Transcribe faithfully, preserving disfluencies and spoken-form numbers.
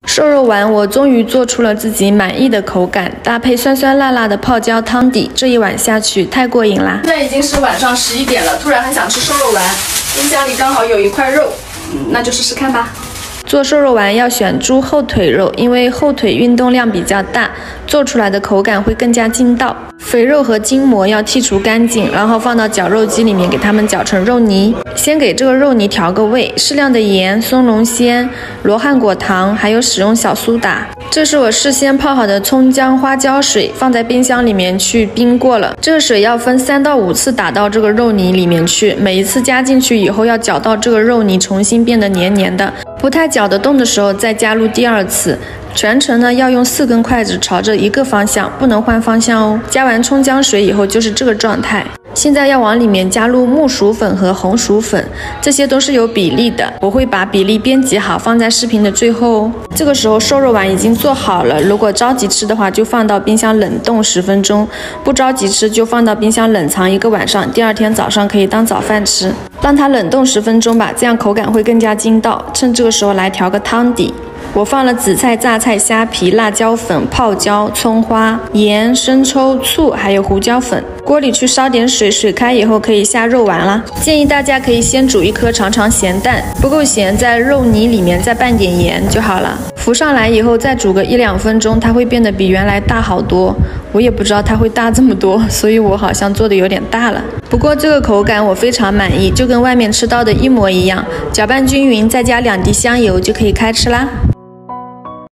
瘦肉丸我终于做出了自己满意的口感，搭配酸酸辣辣的泡椒汤底，这一碗下去太过瘾啦！ 现在已经是晚上十一点了，突然很想吃瘦肉丸，冰箱里刚好有一块肉，嗯，那就试试看吧。 做瘦肉丸要选猪后腿肉，因为后腿运动量比较大，做出来的口感会更加筋道。肥肉和筋膜要剔除干净，然后放到绞肉机里面给它们搅成肉泥。先给这个肉泥调个味，适量的盐、松茸鲜、罗汉果糖，还有使用小苏打。这是我事先泡好的葱姜花椒水，放在冰箱里面去冰过了。这个水要分三到五次打到这个肉泥里面去，每一次加进去以后要搅到这个肉泥重新变得黏黏的，不太搅得动的时候再加入第二次。全程呢要用四根筷子朝着一个方向，不能换方向哦。加完葱姜水以后就是这个状态。现在要往里面加入木薯粉和红薯粉，这些都是有比例的，我会把比例编辑好放在视频的最后哦。这个时候瘦肉丸已经做好了，如果着急吃的话就放到冰箱冷冻十分钟，不着急吃就放到冰箱冷藏一个晚上，第二天早上可以当早饭吃。让它冷冻十分钟吧，这样口感会更加筋道。趁这个时候来调个汤底。我放了紫菜、榨菜、虾皮、辣椒粉、泡椒、葱花、盐、生抽、醋，还有胡椒粉。锅里去烧点水，水开以后可以下肉丸了。建议大家可以先煮一颗尝尝咸淡，不够咸在肉泥里面再拌点盐就好了。浮上来以后再煮个一两分钟，它会变得比原来大好多。我也不知道它会大这么多，所以我好像做的有点大了。不过这个口感我非常满意，就跟外面吃到的一模一样。搅拌均匀，再加两滴香油就可以开吃啦。